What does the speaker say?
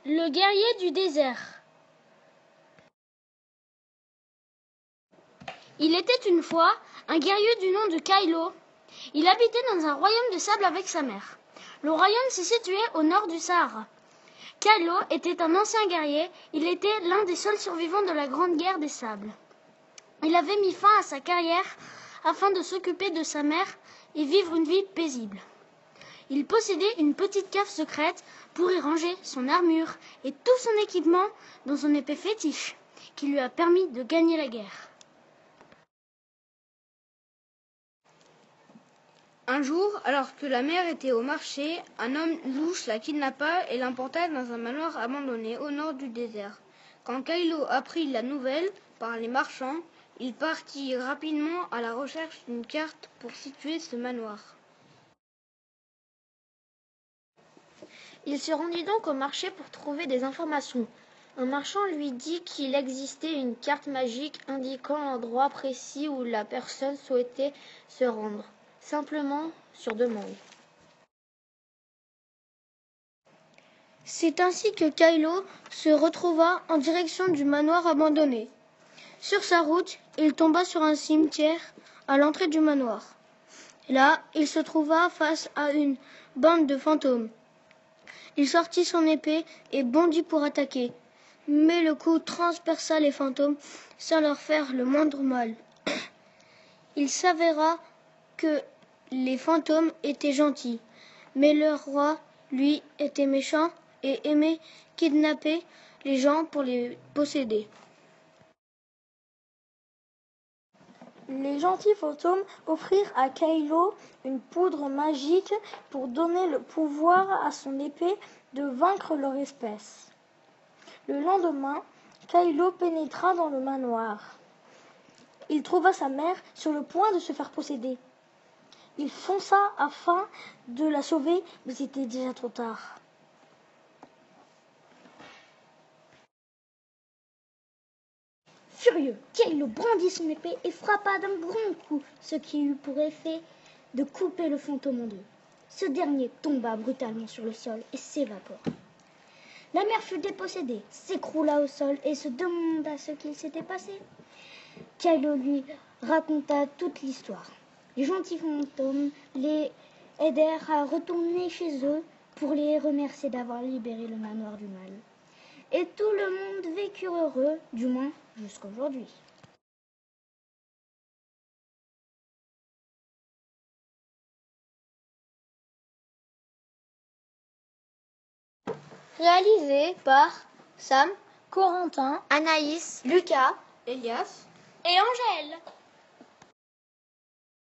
Le guerrier du désert. Il était une fois un guerrier du nom de Kylo. Il habitait dans un royaume de sable avec sa mère. Le royaume se situait au nord du Sahara. Kylo était un ancien guerrier. Il était l'un des seuls survivants de la Grande Guerre des Sables. Il avait mis fin à sa carrière afin de s'occuper de sa mère et vivre une vie paisible. Il possédait une petite cave secrète pour y ranger son armure et tout son équipement, dont son épée fétiche, qui lui a permis de gagner la guerre. Un jour, alors que la mère était au marché, un homme louche la kidnappa et l'emporta dans un manoir abandonné au nord du désert. Quand Kylo apprit la nouvelle par les marchands, il partit rapidement à la recherche d'une carte pour situer ce manoir. Il se rendit donc au marché pour trouver des informations. Un marchand lui dit qu'il existait une carte magique indiquant l'endroit précis où la personne souhaitait se rendre, simplement sur demande. C'est ainsi que Kylo se retrouva en direction du manoir abandonné. Sur sa route, il tomba sur un cimetière à l'entrée du manoir. Là, il se trouva face à une bande de fantômes. Il sortit son épée et bondit pour attaquer. Mais le coup transperça les fantômes sans leur faire le moindre mal. Il s'avéra que les fantômes étaient gentils, mais leur roi, lui, était méchant et aimait kidnapper les gens pour les posséder. Les gentils fantômes offrirent à Kylo une poudre magique pour donner le pouvoir à son épée de vaincre leur espèce. Le lendemain, Kylo pénétra dans le manoir. Il trouva sa mère sur le point de se faire posséder. Il fonça afin de la sauver, mais c'était déjà trop tard. Furieux, Kylo brandit son épée et frappa d'un grand coup, ce qui eut pour effet de couper le fantôme en deux. Ce dernier tomba brutalement sur le sol et s'évapora. La mère fut dépossédée, s'écroula au sol et se demanda ce qu'il s'était passé. Kylo lui raconta toute l'histoire. Les gentils fantômes les aidèrent à retourner chez eux pour les remercier d'avoir libéré le manoir du mal. Et tout le monde vécut heureux, du moins jusqu'à aujourd'hui. Réalisé par Sam, Corentin, Anaïs, Lucas, Elias Et Angèle.